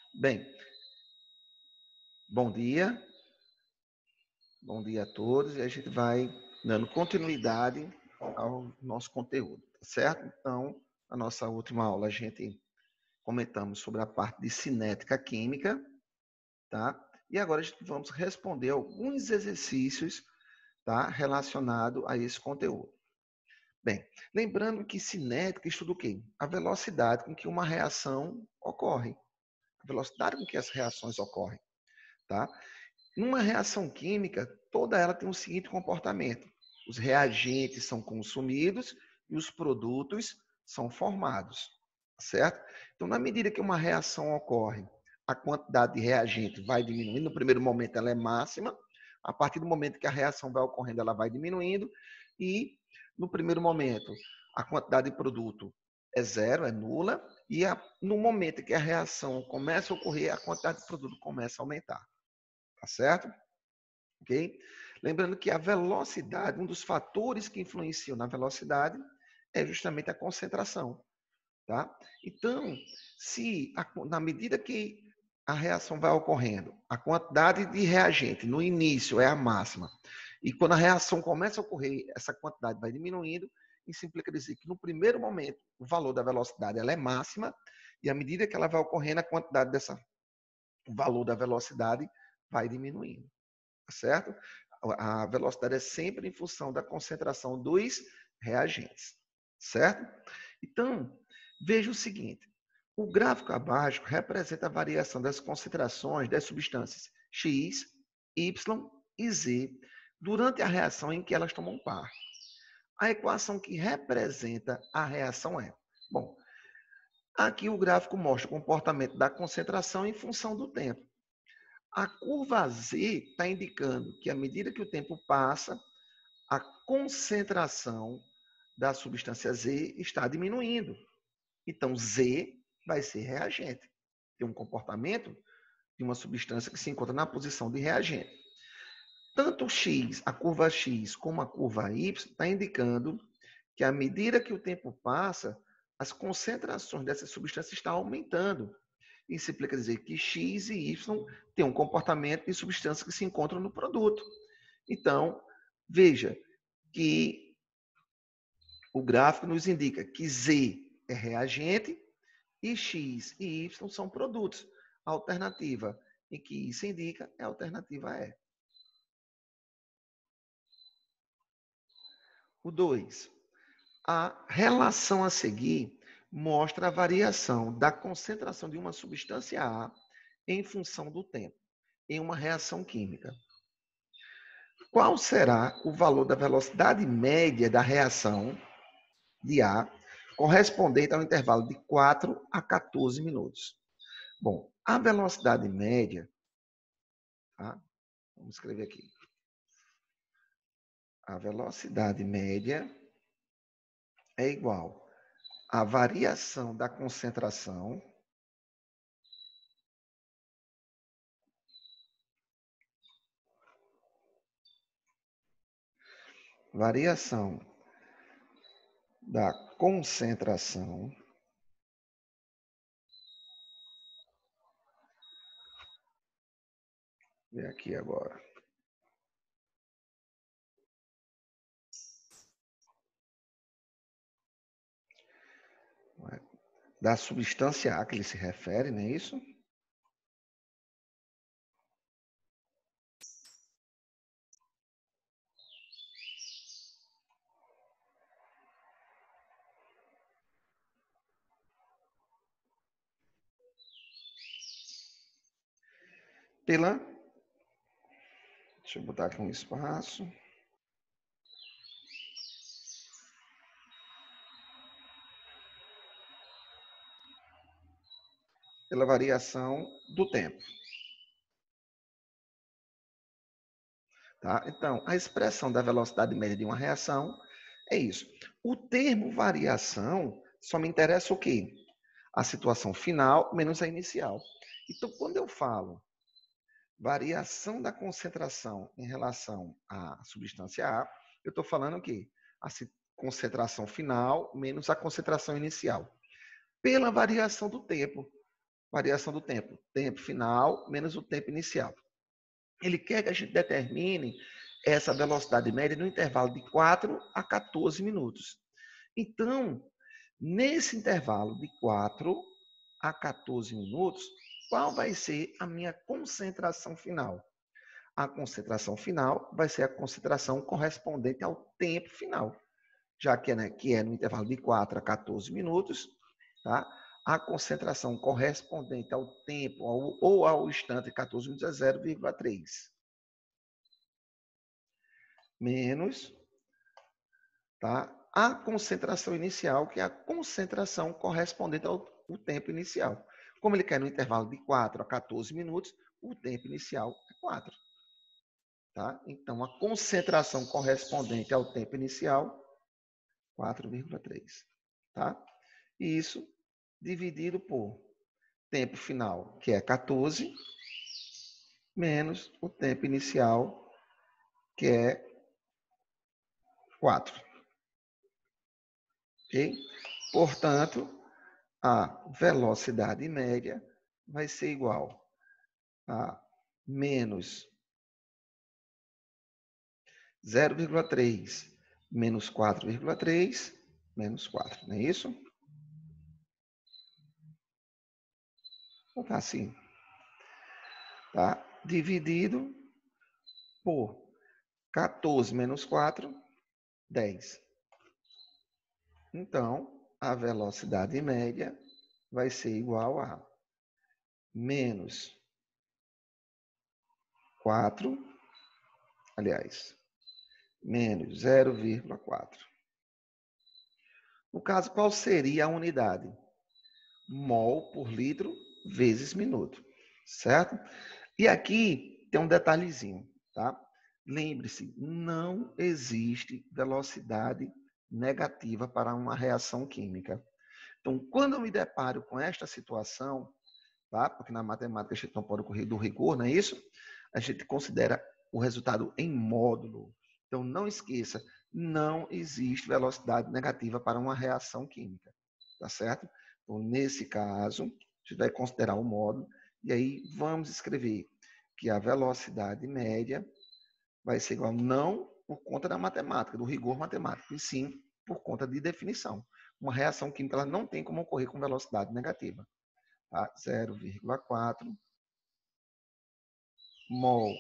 Bem, bom dia. Bom dia a todos. E a gente vai dando continuidade ao nosso conteúdo, tá certo? Então, na nossa última aula, a gente comentamos sobre a parte de cinética química, tá? E agora a gente vamos responder alguns exercícios, tá? Relacionados a esse conteúdo. Bem, lembrando que cinética estuda o quê? A velocidade com que uma reação ocorre. A velocidade com que as reações ocorrem, tá? Numa reação química, toda ela tem o seguinte comportamento: os reagentes são consumidos e os produtos são formados, certo? Então, na medida que uma reação ocorre, a quantidade de reagente vai diminuindo. No primeiro momento, ela é máxima. A partir do momento que a reação vai ocorrendo, ela vai diminuindo. E, no primeiro momento, a quantidade de produto é zero, é nula. E no momento que a reação começa a ocorrer, a quantidade de produto começa a aumentar. Tá certo? Ok? Lembrando que a velocidade, um dos fatores que influenciam na velocidade é justamente a concentração, tá? Então, se na medida que a reação vai ocorrendo, a quantidade de reagente no início é a máxima, e quando a reação começa a ocorrer, essa quantidade vai diminuindo, isso implica dizer que no primeiro momento o valor da velocidade ela é máxima, e à medida que ela vai ocorrendo, a quantidade o valor da velocidade vai diminuindo, tá certo? A velocidade é sempre em função da concentração dos reagentes, certo? Então, veja o seguinte: o gráfico abaixo representa a variação das concentrações das substâncias X, Y e Z durante a reação em que elas tomam parte. A equação que representa a reação é: bom, aqui o gráfico mostra o comportamento da concentração em função do tempo. A curva Z está indicando que, à medida que o tempo passa, a concentração da substância Z está diminuindo. Então, Z vai ser reagente. Tem um comportamento de uma substância que se encontra na posição de reagente. Tanto o X, a curva X, como a curva Y, está indicando que, à medida que o tempo passa, as concentrações dessa substância estão aumentando. Isso implica dizer que X e Y têm um comportamento de substâncias que se encontram no produto. Então, veja que o gráfico nos indica que Z é reagente e X e Y são produtos. A alternativa em que isso indica é a alternativa E. O 2. A relação a seguir mostra a variação da concentração de uma substância A em função do tempo, em uma reação química. Qual será o valor da velocidade média da reação de A correspondente ao intervalo de 4 a 14 minutos? Bom, a velocidade média, tá? Vamos escrever aqui. A velocidade média é igual à variação da concentração da concentração ver aqui agora. Da substância A que ele se refere, não é isso? Pela, deixa eu botar aqui um espaço. Pela variação do tempo. Tá? Então, a expressão da velocidade média de uma reação é isso. O termo variação só me interessa o quê? A situação final menos a inicial. Então, quando eu falo variação da concentração em relação à substância A, eu estou falando o quê? A concentração final menos a concentração inicial. Pela variação do tempo. variação do tempo final menos o tempo inicial. Ele quer que a gente determine essa velocidade média no intervalo de 4 a 14 minutos. Então, nesse intervalo de 4 a 14 minutos, qual vai ser a minha concentração final? A concentração final vai ser a concentração correspondente ao tempo final, já que é no intervalo de 4 a 14 minutos, tá? A concentração correspondente ao tempo ou ao instante 14 minutos é 0,3. Menos, tá? A concentração inicial, que é a concentração correspondente ao tempo inicial. Como ele quer no intervalo de 4 a 14 minutos, o tempo inicial é 4. Tá? Então, a concentração correspondente ao tempo inicial, 4,3. Tá? E isso dividido por tempo final, que é 14, menos o tempo inicial, que é 4. Ok? Portanto, a velocidade média vai ser igual a menos 0,3 menos 4,3 menos 4, não é isso? Então tá assim, tá? Dividido por 14 menos 4, 10. Então, a velocidade média vai ser igual a menos 4, aliás, menos 0,4. No caso, qual seria a unidade? Mol por litro vezes minuto, certo? E aqui tem um detalhezinho, tá? Lembre-se, não existe velocidade negativa para uma reação química. Então, quando eu me deparo com esta situação, tá? Porque na matemática a gente não pode correr do rigor, não é isso? A gente considera o resultado em módulo. Então, não esqueça, não existe velocidade negativa para uma reação química, tá certo? Então, nesse caso, a gente vai considerar o módulo, e aí vamos escrever que a velocidade média vai ser igual não por conta da matemática, do rigor matemático, e sim por conta de definição. Uma reação química ela não tem como ocorrer com velocidade negativa. Tá? 0,4 mol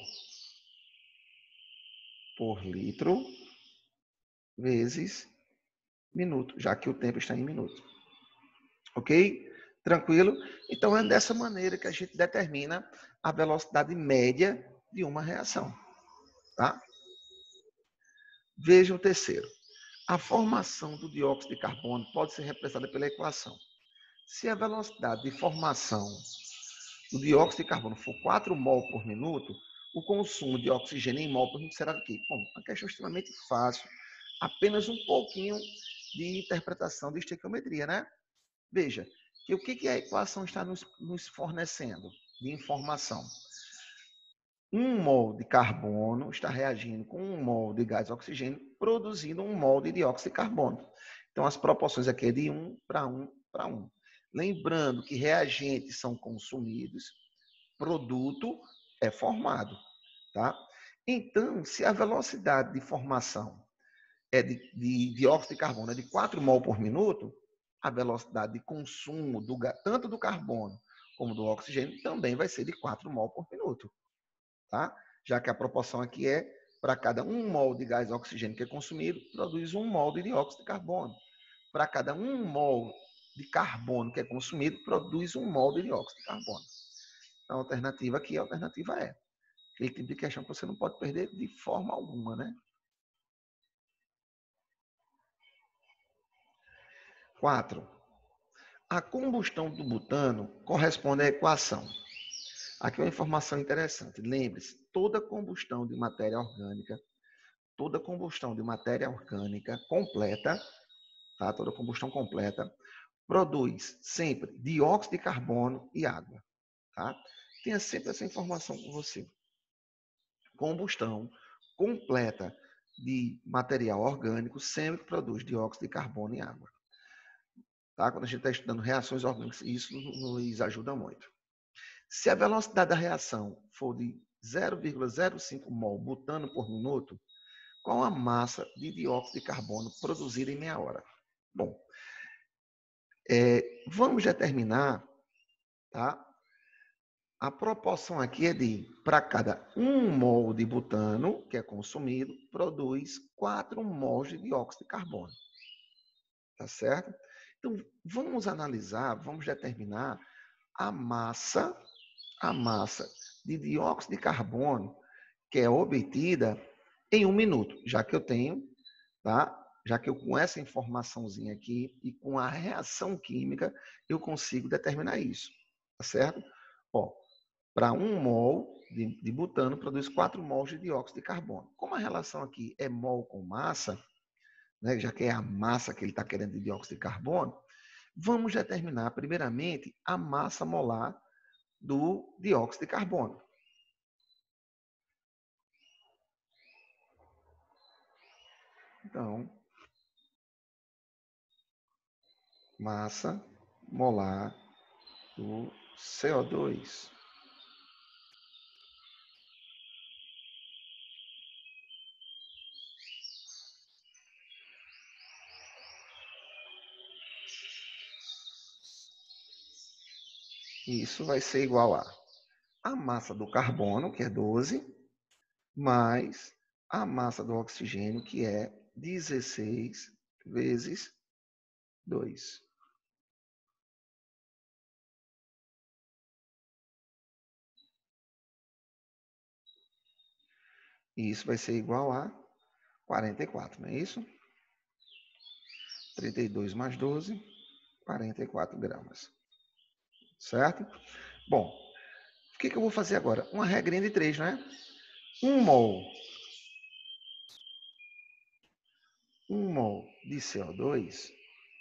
por litro vezes minuto, já que o tempo está em minuto. Ok? Tranquilo? Então é dessa maneira que a gente determina a velocidade média de uma reação. Tá? Veja o terceiro. A formação do dióxido de carbono pode ser representada pela equação. Se a velocidade de formação do dióxido de carbono for 4 mol por minuto, o consumo de oxigênio em mol por minuto será o quê? Bom, uma questão extremamente fácil. Apenas um pouquinho de interpretação de estequiometria, né? Veja, que o que a equação está nos fornecendo de informação? 1 mol de carbono está reagindo com 1 mol de gás oxigênio, produzindo 1 mol de dióxido de carbono. Então, as proporções aqui é de 1 para 1 para 1. Lembrando que reagentes são consumidos, produto é formado. Tá? Então, se a velocidade de formação de dióxido de carbono é de 4 mol por minuto, a velocidade de consumo tanto do carbono como do oxigênio também vai ser de 4 mol por minuto. Tá? Já que a proporção aqui é para cada 1 mol de gás oxigênio que é consumido, produz 1 mol de dióxido de carbono. Para cada 1 mol de carbono que é consumido, produz 1 mol de dióxido de carbono. Então, a alternativa aqui, a alternativa é aquele tipo de questão que você não pode perder de forma alguma, né? 4. A combustão do butano corresponde à equação. Aqui é uma informação interessante. Lembre-se, toda combustão de matéria orgânica completa, tá? Toda combustão completa, produz sempre dióxido de carbono e água. Tá? Tenha sempre essa informação com você. Combustão completa de material orgânico sempre produz dióxido de carbono e água. Tá? Quando a gente está estudando reações orgânicas, isso nos ajuda muito. Se a velocidade da reação for de 0,05 mol butano por minuto, qual a massa de dióxido de carbono produzida em meia hora? Bom, vamos determinar, tá? A proporção aqui é de, para cada 1 mol de butano que é consumido, produz 4 mols de dióxido de carbono. Tá certo? Então, vamos analisar, vamos determinar a massa de dióxido de carbono que é obtida em 1 minuto, já que eu tenho, tá? Já que eu com essa informaçãozinha aqui e com a reação química, eu consigo determinar isso, tá certo? Ó, para 1 mol de butano, produz 4 mols de dióxido de carbono. Como a relação aqui é mol com massa, né, já que é a massa que ele está querendo de dióxido de carbono, vamos determinar, primeiramente, a massa molar do dióxido de carbono. Então, massa molar do CO2. Isso vai ser igual a massa do carbono, que é 12, mais a massa do oxigênio, que é 16 vezes 2. E isso vai ser igual a 44, não é isso? 32 mais 12, 44 gramas. Certo? Bom, o que eu vou fazer agora? Uma regrinha de 3, não é? 1 mol de CO2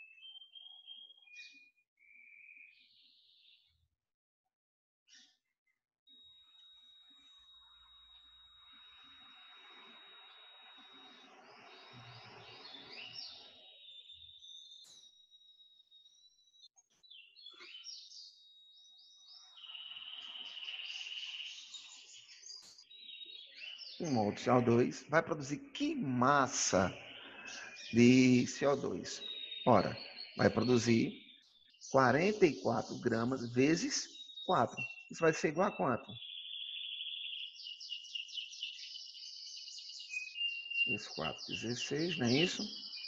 1 mol de CO2 vai produzir que massa de CO2? Ora, vai produzir 44 gramas vezes 4. Isso vai ser igual a quanto? Vezes 4, 16, não é isso?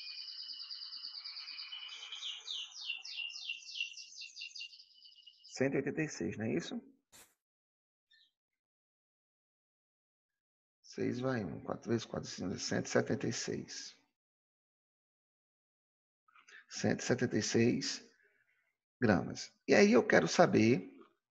186, não é isso? 6 vai 1. 4 vezes 4, 176. 176 gramas. E aí eu quero saber,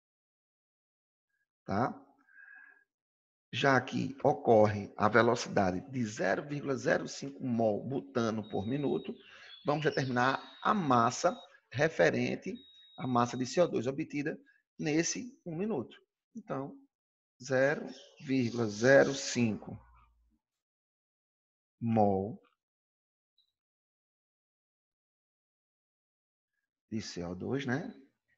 tá? Já que ocorre a velocidade de 0,05 mol butano por minuto, vamos determinar a massa referente à massa de CO2 obtida nesse 1 minuto. Então, 0,05 mol de CO2, né?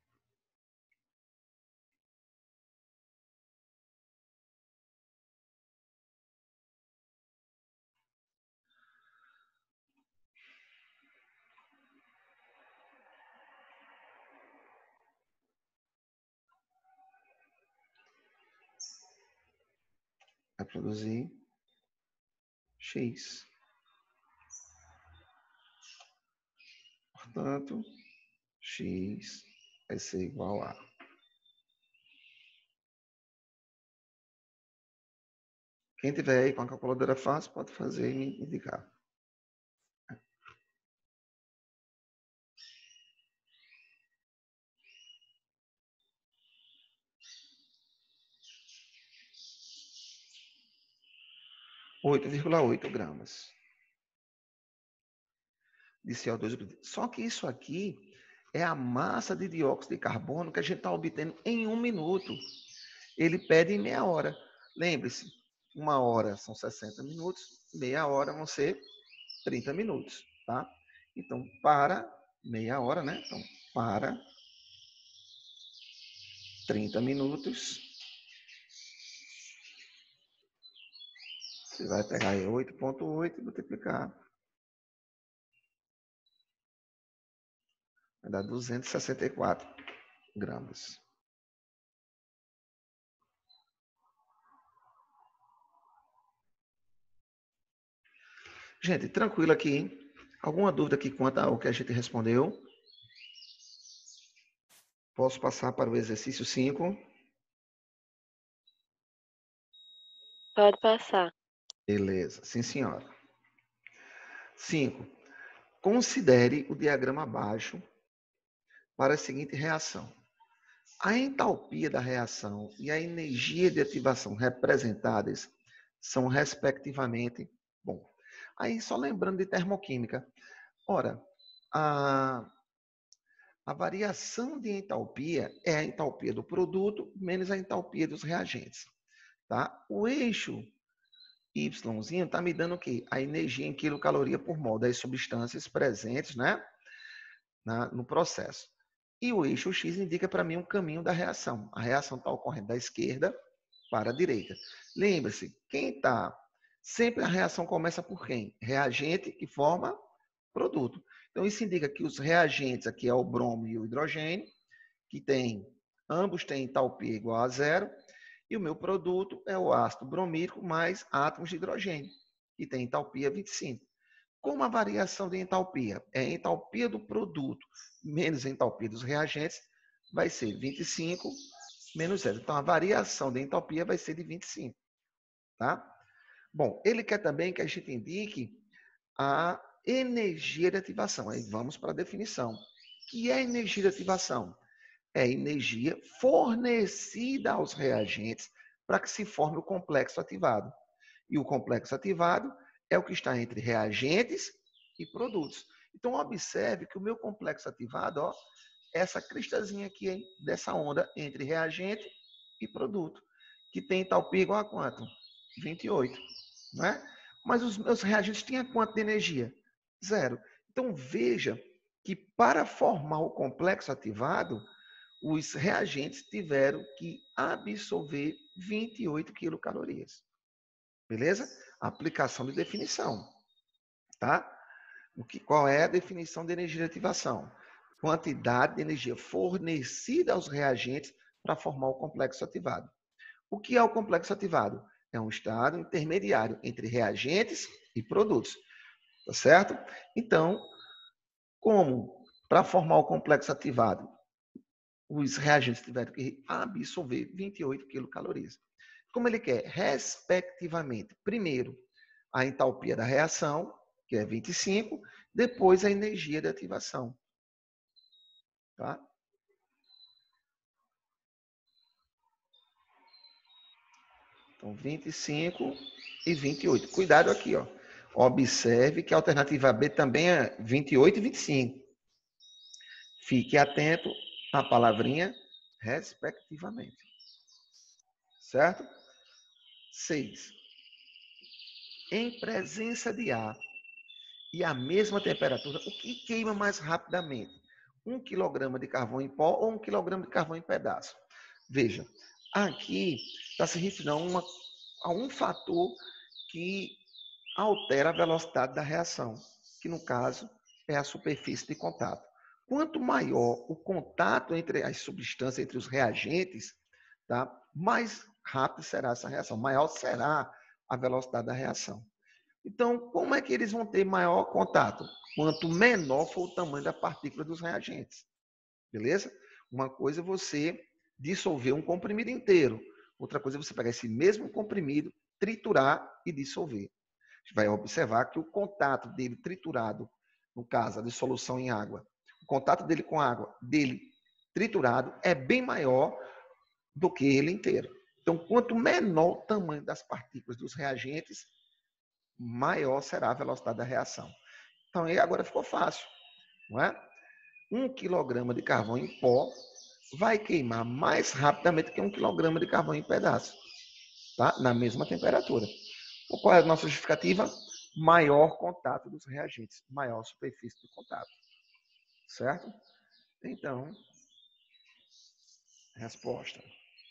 Vai produzir X. Portanto, X vai ser igual a. Quem tiver aí com a calculadora fácil, pode fazer e me indicar. 8,8 gramas de CO2. Só que isso aqui é a massa de dióxido de carbono que a gente está obtendo em 1 minuto. Ele pede em meia hora. Lembre-se, 1 hora são 60 minutos, meia hora vão ser 30 minutos, tá? Então, para meia hora, né? Então, para 30 minutos. Você vai pegar aí 8,8 e multiplicar. Vai dar 264 gramas. Gente, tranquilo aqui, hein? Alguma dúvida aqui quanto ao que a gente respondeu? Posso passar para o exercício 5? Pode passar. Beleza, sim senhora. 5. Considere o diagrama abaixo para a seguinte reação. A entalpia da reação e a energia de ativação representadas são, respectivamente, bom, aí só lembrando de termoquímica. Ora, a variação de entalpia é a entalpia do produto menos a entalpia dos reagentes. Tá? O eixo Y está me dando o quê? A energia em quilocaloria por mol das substâncias presentes, né, no processo. E o eixo X indica para mim um caminho da reação. A reação está ocorrendo da esquerda para a direita. Lembre-se, quem está... Sempre a reação começa por quem? Reagente que forma produto. Então, isso indica que os reagentes, aqui é o bromo e o hidrogênio, que ambos têm entalpia igual a zero, e o meu produto é o ácido bromídico mais átomos de hidrogênio, que tem entalpia 25. Como a variação de entalpia é a entalpia do produto menos a entalpia dos reagentes, vai ser 25 menos zero. Então, a variação de entalpia vai ser de 25. Tá? Bom, ele quer também que a gente indique a energia de ativação. Aí vamos para a definição. O que é energia de ativação? É energia fornecida aos reagentes para que se forme o complexo ativado. E o complexo ativado é o que está entre reagentes e produtos. Então, observe que o meu complexo ativado, ó, essa cristazinha aqui, hein, dessa onda entre reagente e produto, que tem entalpia igual a quanto? 28, não é? Mas os meus reagentes tinham quanto de energia? Zero. Então, veja que para formar o complexo ativado, os reagentes tiveram que absorver 28 quilocalorias. Beleza? Aplicação de definição. Tá? Qual é a definição de energia de ativação? Quantidade de energia fornecida aos reagentes para formar o complexo ativado. O que é o complexo ativado? É um estado intermediário entre reagentes e produtos. Tá certo? Então, como para formar o complexo ativado, os reagentes tiveram que absorver 28 quilocalorias. Como ele quer, respectivamente, primeiro, a entalpia da reação, que é 25, depois a energia de ativação. Tá? Então, 25 e 28. Cuidado aqui, ó. Observe que a alternativa B também é 28 e 25. Fique atento à palavrinha respectivamente. Certo? 6. Em presença de ar e a mesma temperatura, o que queima mais rapidamente? 1 quilograma de carvão em pó ou 1 quilograma de carvão em pedaço? Veja, aqui está se referindo a um fator que altera a velocidade da reação, que no caso é a superfície de contato. Quanto maior o contato entre as substâncias, entre os reagentes, tá? Mais rápido será essa reação, maior será a velocidade da reação. Então, como é que eles vão ter maior contato? Quanto menor for o tamanho da partícula dos reagentes. Beleza? Uma coisa é você dissolver um comprimido inteiro. Outra coisa é você pegar esse mesmo comprimido, triturar e dissolver. A gente vai observar que o contato dele triturado, no caso, a dissolução em água, o contato dele com a água, dele triturado, é bem maior do que ele inteiro. Então, quanto menor o tamanho das partículas dos reagentes, maior será a velocidade da reação. Então, aí agora ficou fácil, não é? 1 quilograma de carvão em pó vai queimar mais rapidamente que 1 quilograma de carvão em pedaço, tá? Na mesma temperatura. Qual é a nossa justificativa? Maior contato dos reagentes, maior superfície de contato. Certo? Então, resposta.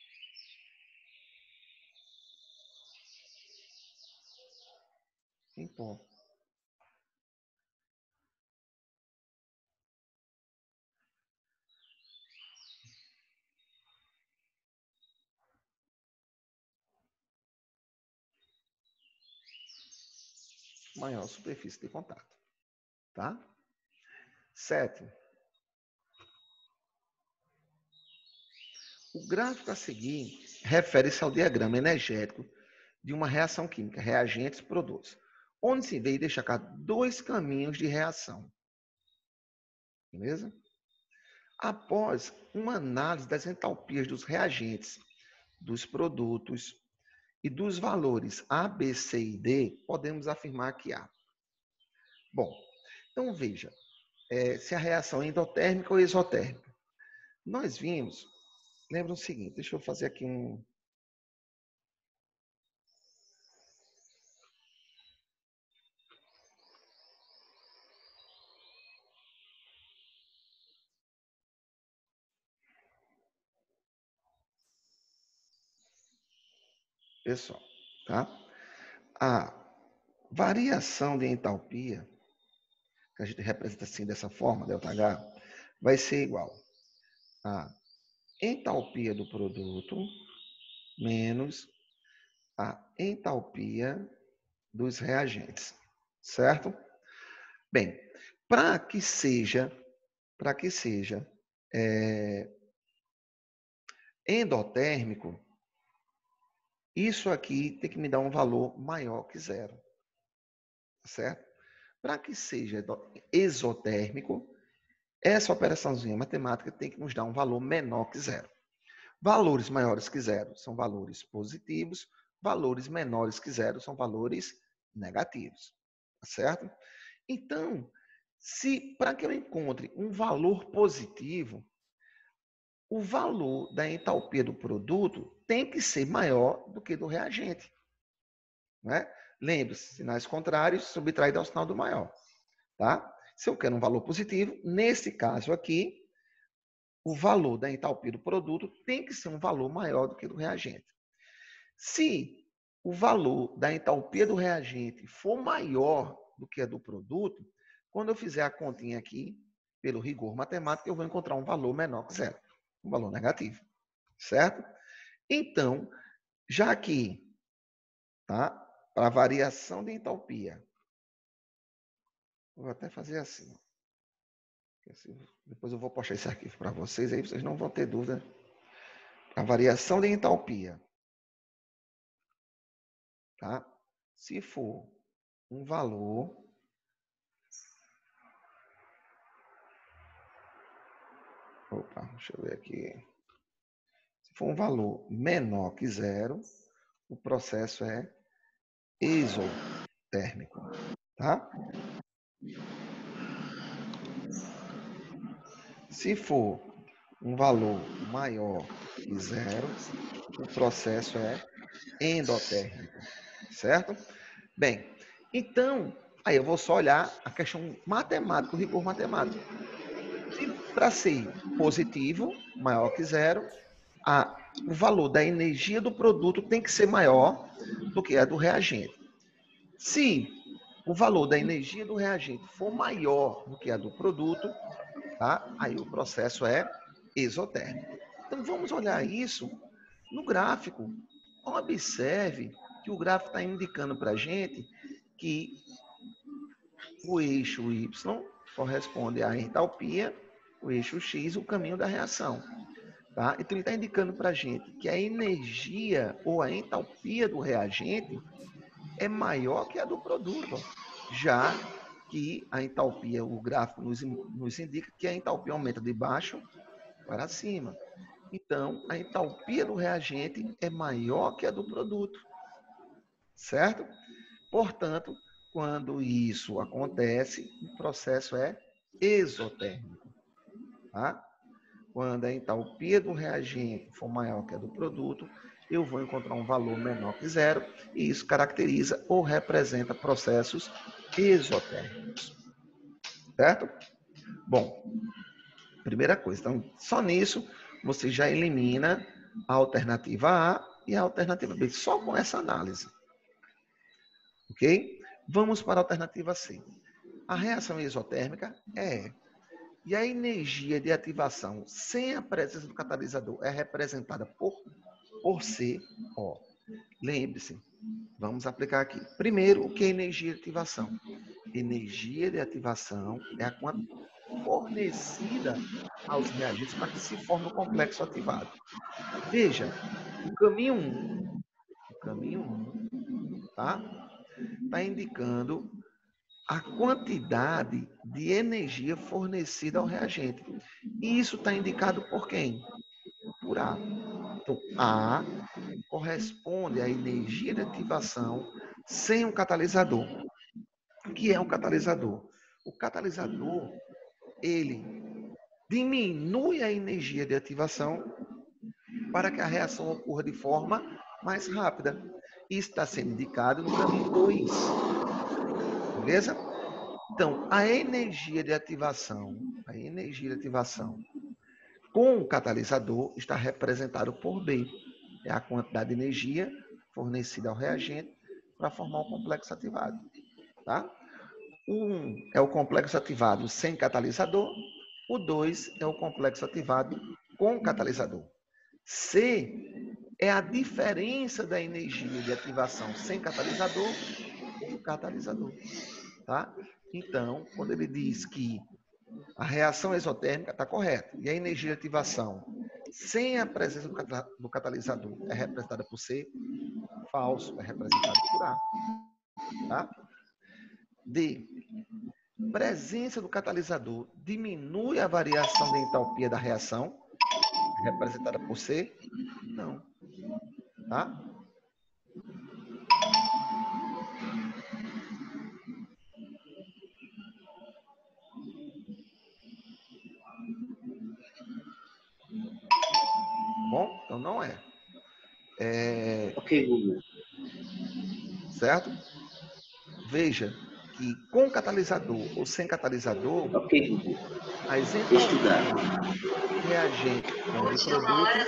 Em pó. Maior superfície de contato. Tá? 7. O gráfico a seguir refere-se ao diagrama energético de uma reação química, reagentes, produtos, onde se vê destacar 2 caminhos de reação. Beleza? Após uma análise das entalpias dos reagentes, dos produtos e dos valores A, B, C e D, podemos afirmar que há. Bom, então veja, se a reação é endotérmica ou exotérmica. Nós vimos, lembra o seguinte, deixa eu fazer aqui um... Pessoal, tá? A variação de entalpia, que a gente representa assim dessa forma, ΔH, vai ser igual a entalpia do produto menos a entalpia dos reagentes, certo? Bem, para que seja endotérmico, isso aqui tem que me dar um valor maior que zero, certo? Para que seja exotérmico, essa operaçãozinha matemática tem que nos dar um valor menor que zero. Valores maiores que zero são valores positivos, valores menores que zero são valores negativos, tá certo? Então, se para que eu encontre um valor positivo, o valor da entalpia do produto tem que ser maior do que do reagente. Né? Lembre-se, sinais contrários subtraídos ao sinal do maior. Tá? Se eu quero um valor positivo, nesse caso aqui, o valor da entalpia do produto tem que ser um valor maior do que do reagente. Se o valor da entalpia do reagente for maior do que a do produto, quando eu fizer a continha aqui, pelo rigor matemático, eu vou encontrar um valor menor que zero, um valor negativo, certo? Então, já que, tá, para a variação de entalpia, vou até fazer assim. Depois eu vou postar esse arquivo para vocês, aí vocês não vão ter dúvida. A variação de entalpia, tá? Se for um valor deixa eu ver aqui. Se for um valor menor que zero, o processo é exotérmico, tá? Se for um valor maior que zero, o processo é endotérmico, certo? Bem, então, aí eu vou só olhar a questão matemática, o rigor matemático. Para ser positivo, maior que zero, o valor da energia do produto tem que ser maior do que a do reagente. Se o valor da energia do reagente for maior do que a do produto, tá? Aí o processo é exotérmico. Então vamos olhar isso no gráfico. Observe que o gráfico está indicando para a gente que o eixo Y corresponde à entalpia, o eixo X, o caminho da reação. Tá? Então ele está indicando para a gente que a energia ou a entalpia do reagente é maior que a do produto, já que a entalpia, o gráfico nos indica que a entalpia aumenta de baixo para cima. Então, a entalpia do reagente é maior que a do produto, certo? Portanto, quando isso acontece, o processo é exotérmico. Tá? Quando a entalpia do reagente for maior que a do produto, eu vou encontrar um valor menor que zero, e isso caracteriza ou representa processos exotérmicos. Certo? Bom, primeira coisa. Então, só nisso, você já elimina a alternativa A e a alternativa B, só com essa análise. Ok? Vamos para a alternativa C. A reação exotérmica é. E a energia de ativação sem a presença do catalisador é representada por C. Ó, lembre-se, vamos aplicar aqui. Primeiro, o que é energia de ativação? Energia de ativação é a quantidade fornecida aos reagentes para que se forme o complexo ativado. Veja, o caminho 1, tá? Está indicando a quantidade de energia fornecida ao reagente. E isso está indicado por quem? Por A. Então, A corresponde à energia de ativação sem um catalisador. O que é um catalisador? O catalisador, ele diminui a energia de ativação para que a reação ocorra de forma mais rápida. Isso está sendo indicado no caminho 2. Beleza? Então, a energia de ativação com o catalisador está representado por B. É a quantidade de energia fornecida ao reagente para formar o complexo ativado. Tá? O 1 é o complexo ativado sem catalisador, o 2 é o complexo ativado com catalisador. C é a diferença da energia de ativação sem catalisador com catalisador. Tá? Então, quando ele diz que a reação exotérmica está correta e a energia de ativação sem a presença do catalisador é representada por C, falso, é representado por A. Tá? D. Presença do catalisador diminui a variação de entalpia da reação, representada por C? Não. Tá? Bom, então não é. Ok, Google. Certo? Veja que com catalisador ou sem catalisador, Ok, Google. as entalpias de reagente com de produto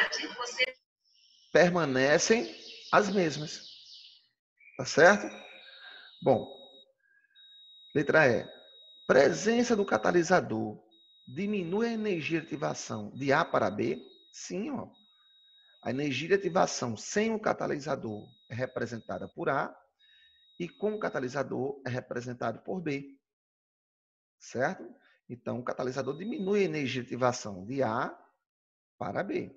permanecem as mesmas. Tá certo? Bom, letra E. Presença do catalisador diminui a energia de ativação de A para B? Sim, ó. A energia de ativação sem o catalisador é representada por A e com o catalisador é representado por B. Certo? Então, o catalisador diminui a energia de ativação de A para B.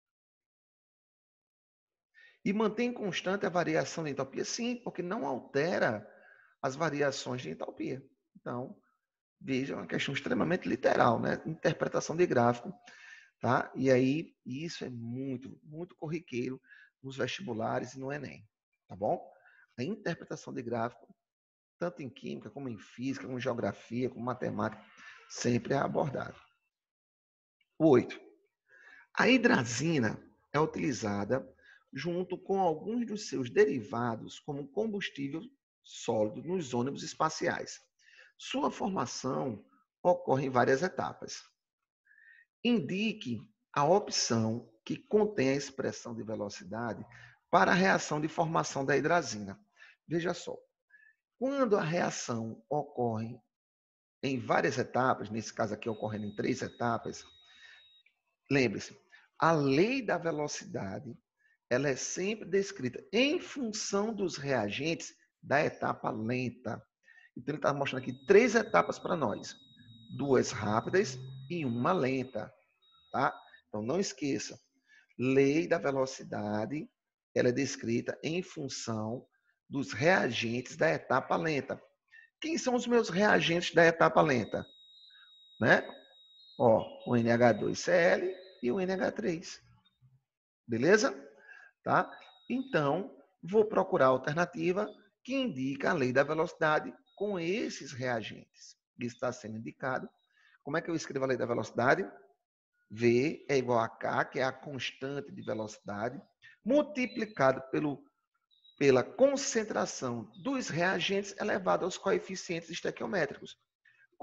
E mantém constante a variação de entalpia? Sim, porque não altera as variações de entalpia. Então, veja, é uma questão extremamente literal, né? Interpretação de gráfico, tá? E aí, isso é muito, muito corriqueiro nos vestibulares e no Enem, tá bom? A interpretação de gráfico, tanto em química, como em física, como em geografia, como matemática, sempre é abordado. 8. A hidrazina é utilizada junto com alguns dos seus derivados como combustível sólido nos ônibus espaciais. Sua formação ocorre em várias etapas. Indique a opção que contém a expressão de velocidade para a reação de formação da hidrazina. Veja só, quando a reação ocorre em várias etapas, nesse caso aqui ocorrendo em 3 etapas, lembre-se, a lei da velocidade ela é sempre descrita em função dos reagentes da etapa lenta. Então, ele está mostrando aqui 3 etapas para nós. 2 rápidas e 1 lenta. Tá? Então, não esqueça. Lei da velocidade ela é descrita em função dos reagentes da etapa lenta. Quem são os meus reagentes da etapa lenta? Né? Ó, o NH2Cl e o NH3. Beleza? Tá? Então, vou procurar a alternativa que indica a lei da velocidade com esses reagentes. Isso está sendo indicado. Como é que eu escrevo a lei da velocidade? V é igual a K, que é a constante de velocidade, multiplicado pela concentração dos reagentes elevado aos coeficientes estequiométricos.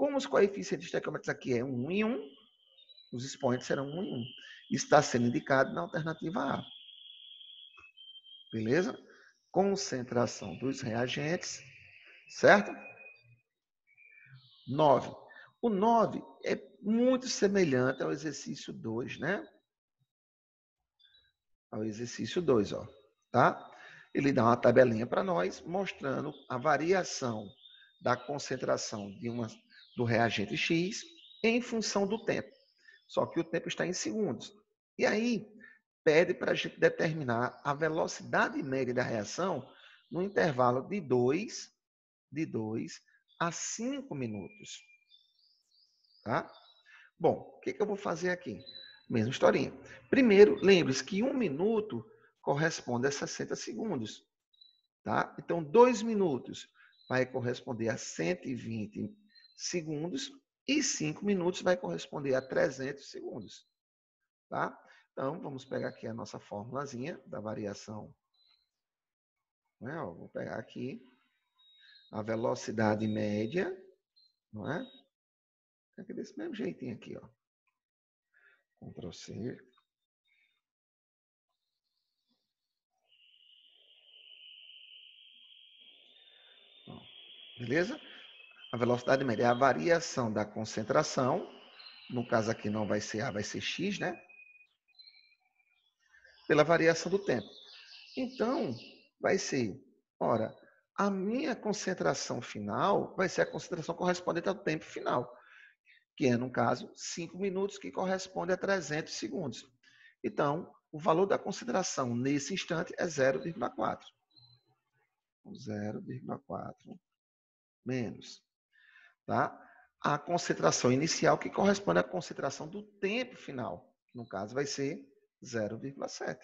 Como os coeficientes estequiométricos aqui é 1 e 1, os expoentes serão 1 e 1. Está sendo indicado na alternativa A. Beleza? Concentração dos reagentes, certo? 9. O 9 é muito semelhante ao exercício 2, né? Ao exercício 2, ó, tá? Ele dá uma tabelinha para nós, mostrando a variação da concentração do reagente X em função do tempo. Só que o tempo está em segundos. E aí, pede para a gente determinar a velocidade média da reação no intervalo de 2 a 5 minutos. Tá? Bom, o que eu vou fazer aqui? Mesma historinha. Primeiro, lembre-se que 1 minuto corresponde a 60 segundos. Tá? Então, 2 minutos vai corresponder a 120 segundos e 5 minutos vai corresponder a 300 segundos. Tá? Então, vamos pegar aqui a nossa formulazinha da variação. Né? Ó, vou pegar aqui a velocidade média, não é? Aqui desse mesmo jeitinho aqui, ó. Ctrl C. Beleza? A velocidade média é a variação da concentração. No caso aqui não vai ser A, vai ser X, né? Pela variação do tempo. Então, vai ser, ora, a minha concentração final vai ser a concentração correspondente ao tempo final, que é, no caso, 5 minutos, que corresponde a 300 segundos. Então, o valor da concentração nesse instante é 0,4. 0,4 menos, tá? A concentração inicial, que corresponde à concentração do tempo final. No caso, vai ser 0,7.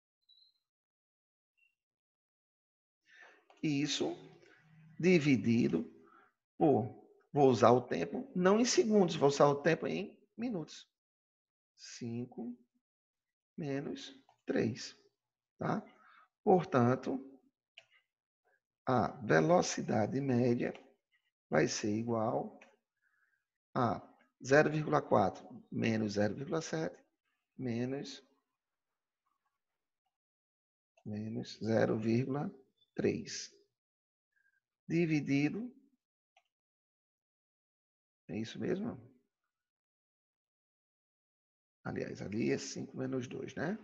Isso dividido por, vou usar o tempo, não em segundos, vou usar o tempo em minutos. 5 menos 3, tá? Portanto, a velocidade média vai ser igual a 0,4 menos 0,7 menos 0,3 dividido, é isso mesmo? Aliás, ali é 5 menos 2, né?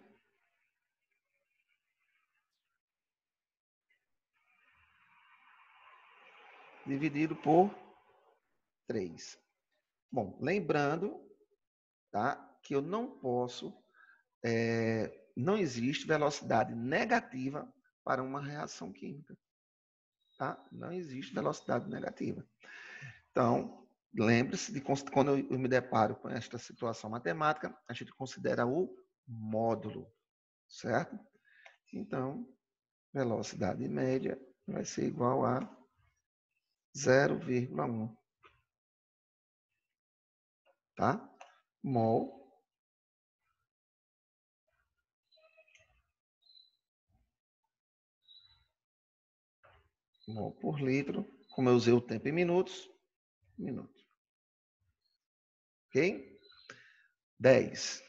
Dividido por 3. Bom, lembrando, tá, que eu não posso, não existe velocidade negativa para uma reação química. Tá? Não existe velocidade negativa. Então, lembre-se de quando eu me deparo com esta situação matemática, a gente considera o módulo, certo? Então, velocidade média vai ser igual a 0,1, tá? Mol por litro, como eu usei o tempo em minutos, minuto. Ok? 10.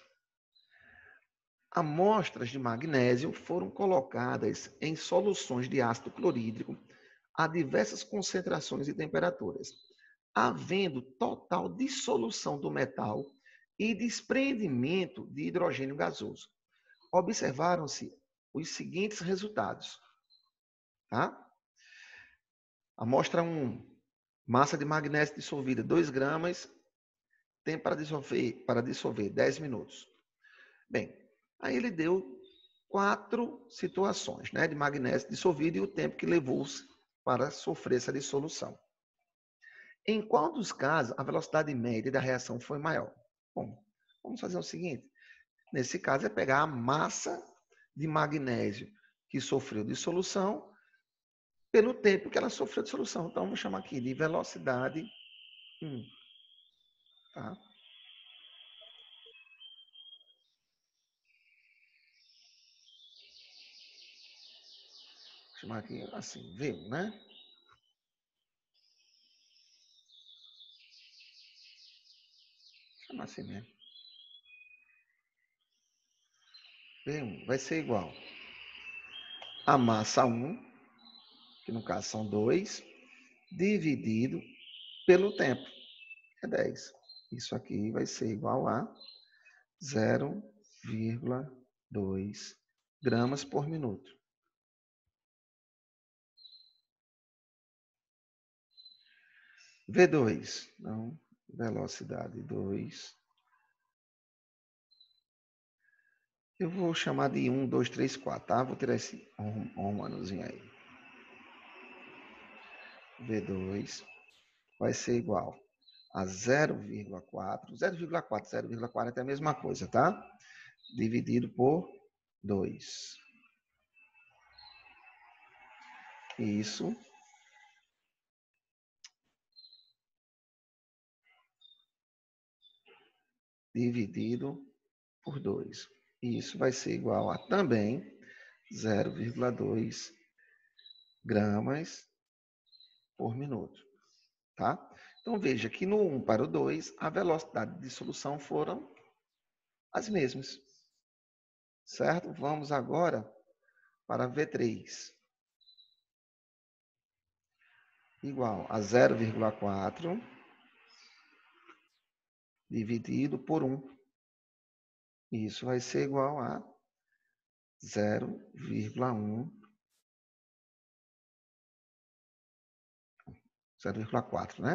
Amostras de magnésio foram colocadas em soluções de ácido clorídrico a diversas concentrações e temperaturas, havendo total dissolução do metal e desprendimento de hidrogênio gasoso. Observaram-se os seguintes resultados. Tá? Amostra 1, massa de magnésio dissolvida 2 gramas, tempo para dissolver 10 minutos. Bem, aí ele deu 4 situações, né, de magnésio dissolvido e o tempo que levou para sofrer essa dissolução. Em qual dos casos a velocidade média da reação foi maior? Bom, vamos fazer o seguinte. Nesse caso é pegar a massa de magnésio que sofreu dissolução pelo tempo que ela sofreu dissolução. Então, vamos chamar aqui de velocidade 1. Tá? Vou chamar aqui assim, V1, né? assim mesmo. V1 vai ser igual a massa 1, que no caso são 2, dividido pelo tempo, que é 10. Isso aqui vai ser igual a 0,2 gramas por minuto. V2, então, velocidade 2. Eu vou chamar de 1, 2, 3, 4, tá? Vou tirar esse romanozinho aí. V2 vai ser igual a 0,4. 0,4 é a mesma coisa, tá? Dividido por 2. Isso. Dividido por 2. Isso vai ser igual a também 0,2 gramas por minuto, tá? Então, veja que no 1 para o 2, a velocidade de dissolução foram as mesmas, certo? Vamos agora para V3. Igual a 0,4 dividido por 1. Isso vai ser igual a 0,4, né?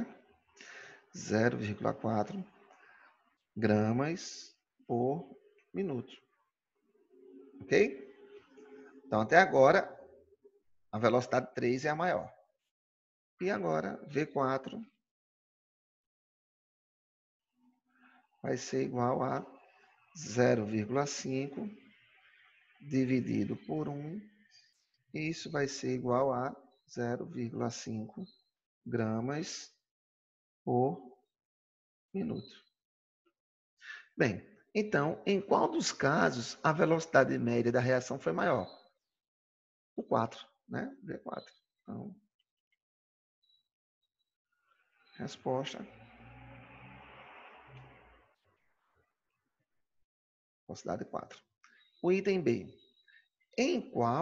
0,4 gramas por minuto. Ok? Então, até agora, a velocidade 3 é a maior. E agora, V4 vai ser igual a 0,5 dividido por 1. E isso vai ser igual a 0,5 gramas por minuto. Bem, então, em qual dos casos a velocidade média da reação foi maior? O 4, né? V4. Então, resposta. Velocidade 4. O item B. Em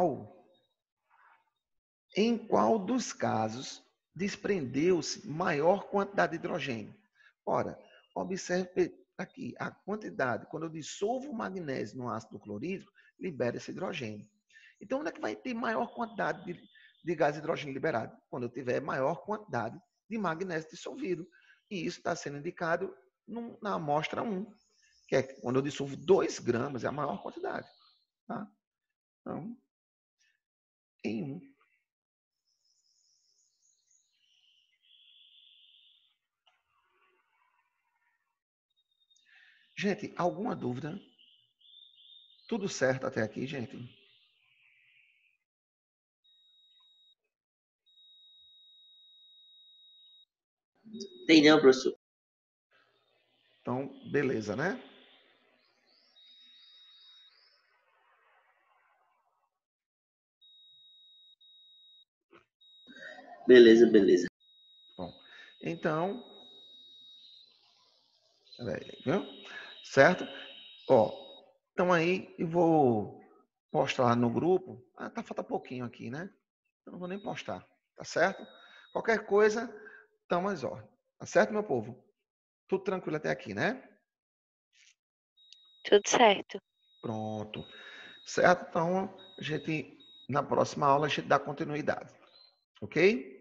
qual dos casos desprendeu-se maior quantidade de hidrogênio? Ora, observe aqui a quantidade. Quando eu dissolvo o magnésio no ácido clorídrico, libera esse hidrogênio. Então, onde é que vai ter maior quantidade de gás hidrogênio liberado? Quando eu tiver maior quantidade de magnésio dissolvido. E isso está sendo indicado na amostra 1, que é quando eu dissolvo 2 gramas, é a maior quantidade. Tá? Então, em 1. Gente, alguma dúvida? Tudo certo até aqui, gente? Tem não, professor. Então, beleza, né? Beleza, beleza. Bom, então, viu? Certo? Ó, então aí eu vou postar lá no grupo. Falta pouquinho aqui, né? Eu não vou nem postar, tá certo? Qualquer coisa, estamos às ordens. Tá certo, meu povo? Tudo tranquilo até aqui, né? Tudo certo. Pronto. Certo? Então, na próxima aula, a gente dá continuidade. Ok?